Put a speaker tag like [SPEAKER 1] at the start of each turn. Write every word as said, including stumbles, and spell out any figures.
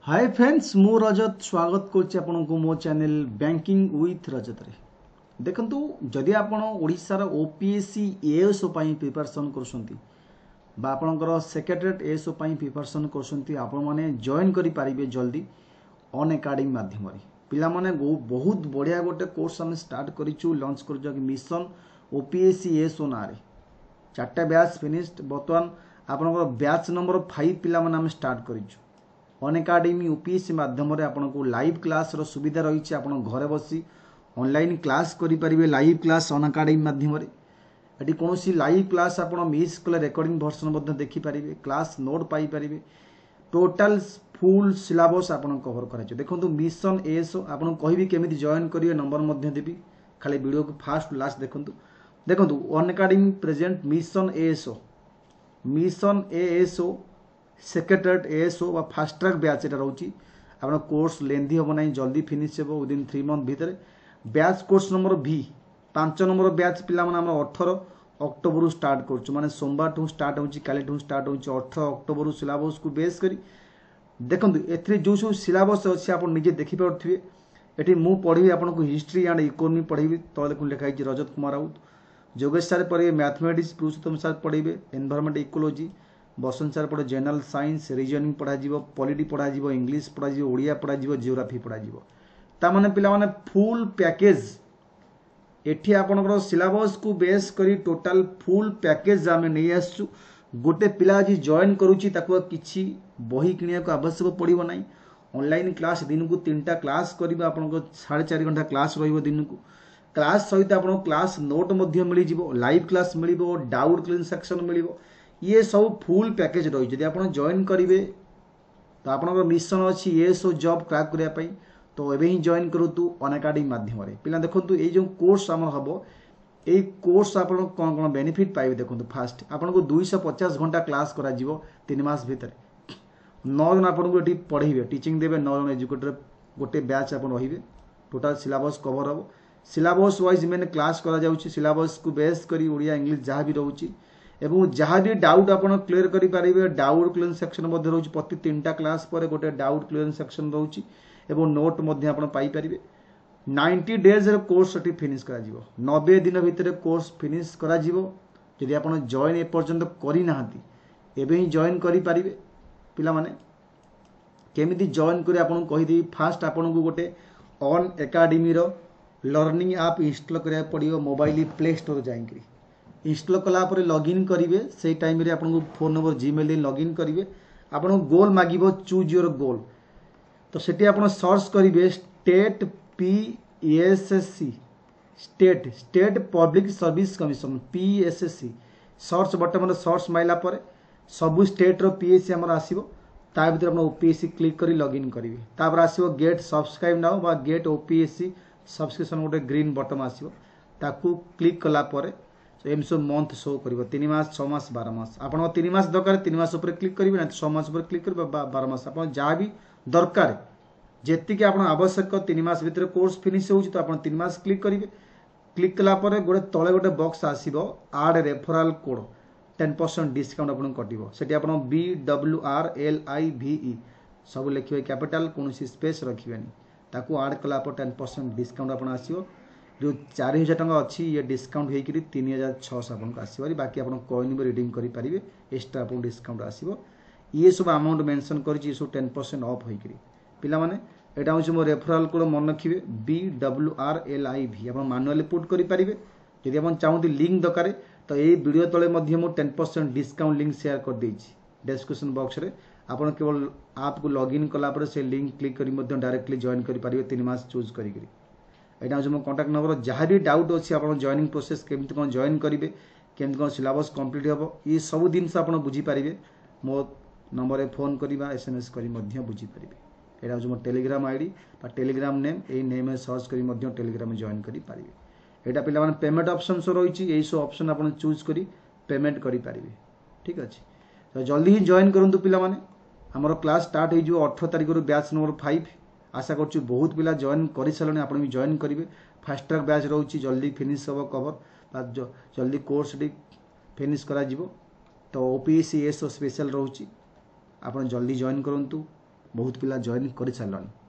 [SPEAKER 1] hi friends मु रजत स्वागत कर मो चैनल बैंकिंग विथ रजत रे देखंतु जदि आपण ओडिशार ओपीएससी एएसओ पई प्रिपरेशन करछंती बा आपणकर सेक्रेटरीट एएसओ पई प्रिपरेशन करछंती आपण माने जॉइन करि पारिबे जल्दी अन एकेडमी माध्यम रे पिला माने बहुत बढ़िया गोटे कोर्स हम स्टार्ट करिचु लॉन्च करजो कि मिशन ओपीएससी एएसओ ना रे चारटा बैच फिनिश्ड बर्तमान आपणकर बैच नंबर पाँच पिला माने हम स्टार्ट करिचु अन एकेडमी ओपीएससी माध्यम आपको लाइव क्लास रो सुविधा रही आपन घरे बसी ऑनलाइन क्लास करें लाइव क्लास अन एकेडमी माध्यम ये कौन लाइव क्लास आप मिस कले रेकर्डिंग भर्सन देखिपारे class note paper total full syllabus आप कवर कर देखो मिशन एएसओ आपको कहबी केमी जॉइन करेंगे नंबर देवी खाली वीडियो को फास्ट लास्ट देखो देखो Unacademy present mission ASO mission ASO secretariat ASO व फास्ट ट्रैक बैच एटा रोची आपन कोर्स लेंथी हो ना जल्दी फिनिश हो विदिन थ्री मंथ भितर बैच कोर्स नंबर भी पांच नंबर बैच पिला माने हम अठारह अक्टोबर स्टार्ट करछु माने सोमवार ठू स्टार्ट होची काली ठू स्टार्ट होची अठारह अक्टोबर सिलेबस को बेस करी देखंतु एथरे जो सब सिलेबस अछि आपन निजे देखि परथिबे एठी मु पढी आपन को हिस्ट्री एंड इकोनॉमी पढीबी तो देखु लिखाई छि रजत कुमार राउत जोगेश सर पढे मैथमेटिक्स पुरुषोत्तम सर पढीबे एनवायरनमेंट इकोलॉजी बसंत सर पढ़े जनरल साइंस रीजनिंग पढ़ा पॉलिटी पढ़ा इंग्लिश पढ़ा ओडिया पढ़ा जियोग्राफी पढ़ा ता माने पिला माने फुल पैकेज एठी आपनकर सिलेबस को बेस करी टोटल फुल पैकेज आमे नै आसछु गोटे पिला जी जॉइन करूची ताको किछि बही किनिया को आवश्यक पड़िबो नै ऑनलाइन क्लास दिन को तीनटा क्लास करिबा आपनको साढ़े चार घंटा क्लास रहिबो दिन को क्लास सहित आपन क्लास नोट मध्य मिली जिवो लाइव क्लास मिलिबो डाउट क्लीन सेक्शन मिलिबो ये सब फुल पैकेज रही जदि आप जॉइन करेंगे तो आप मिशन अच्छी एएसओ जॉब क्रैक करने तो एवं ही जॉइन करूँ अन एकेडमी माध्यम पिला देखो ये जो कोर्स आम हम ये कोर्स आप कौन कौन बेनिफिट पाइबे देखो फास्ट आपको दुईश पचास घंटा क्लास करा तीन मास भितर नौ जन आपको ये पढ़े टीचिंग देवे नौ जन एजुकेटर गोटे बैच आप रे टोटाल सिलेबस कवर हम सिलेबस वाइज मैंने क्लास करा सिलेबस को बेस करी ओडिया इंग्लिश जहाँ भी रोचे एवं जहाँ भी डाउट आप क्लीयर करेंगे डाउट क्लीयर सेक्शन रोचे प्रति तीन टा क्लास पर गोटे डाउट क्लीयर सेक्शन रोचे एवं note paper ninety days course finish करा नब्बे दिन भितर कोर्स फिनिश करा जदि आप जॉइन एपर्यंत करना एवं ही जॉइन करेंगे पिला माने केमिति जॉइन करे आपन कहिदेवी फास्ट आपन को गोटे अन एकेडमी रो लर्निंग ऐप इंस्टॉल करिया पड़ियो मोबाइल प्ले स्टोर जाइकरी इंस्टॉल कला पर लॉगिन करेंगे से टाइम रे आपन फोन नंबर जीमेल लॉगिन करेंगे आपन गोल मागिबो चूज योर गोल तो सेठी आपन सर्च करेंगे state PSSC state state public service commission PSSC search button search माइला पर सबु स्टेट रो पीएससी हमर आसीबो ता भीतर आपन ओपीएससी क्लिक करी लॉगिन करेंगे तापर आसीबो गेट सब्सक्राइब नाउ बा गेट ओपीएससी सब्सक्रिप्शन गोटे ग्रीन बटन आसीबो ताकू क्लिक कला पर एम सब मंथ शो कर तीन मास छः मास बारह मास आप तीन मास दरकार तीन मास उपर क्लिक करेंगे ना छः मास उपर क्लिक करेंगे बारह मास आप जहाँ भी दरकार जी आप आवश्यक तीन मास भीतर कोर्स फिनिश हो तो आप तीन मास क्लिक करेंगे क्लिक कलापर गोटे तले गोटे बॉक्स आसो add referral code ten percent discount आपको कटो से आप B W R L I V E सब लिखे कैपिटाल कौन स्पेस रखें ताकू आड कलापर टेन परसेंट डिस्काउंट आप आसो जो चार हजार टका अच्छी ये डिस्काउंट होकर तीन हजार छःश आपको आसो बाकी आप कॉइन भी रिडीम करेंगे एक्सट्रा आपको डिस्काउंट आसो ये सब अमाउंट मेंशन कर सब टेन परसेंट अफ होकर पिला माने एटा हूँ मो रेफराल कोड मन रखिए B W R L I V आप मानुआली पुट करेंगे जदि आप चाहते लिंक दरकार तो ये वीडियो तले मुझे ten percent discount link share कर देछि डिस्क्रिप्शन बॉक्स रे आप केवल आप को लॉगिन कलापर से लिंक क्लिक कर डायरेक्टली जॉइन करेंगे तीन मास चूज करी यहाँ हूँ मो कंटाक्ट नंबर जहाँ भी डाउट अच्छी आप जॉइनिंग प्रोसेस केमती कौन जॉइन करेंगे केमती कौन सिलेबस कंप्लीट हम ये सब जिनस आप बुझीपारे मो नंबर फोन करवा एसएमएस कर बुझीपारे यहाँ हूँ मो टेलीग्राम आईडी टेलीग्राम नेम यही नेम सर्च कर टेलीग्राम जॉइन करेंगे यहाँ पिला माने पेमेंट ऑप्शन सो रही यही सब ऑप्शन आप चूज कर पेमेंट करेंगे ठीक अच्छे तो जल्दी ही जॉइन करूँ पिला माने हमर क्लास स्टार्ट हो अठारह तारिख बैच नंबर फाइव आशा कर बहुत पिला जॉइन कर सारे आप भी जॉइन करेंगे फास्ट ट्रैक बैच रोचे जल्दी फिनिश हम कवर जल्दी कोर्स फिनिश करा तो ओपीएससी एएसओ स्पेशल रोचे आप जल्दी जॉइन करूँ बहुत पिला जॉइन कर सारे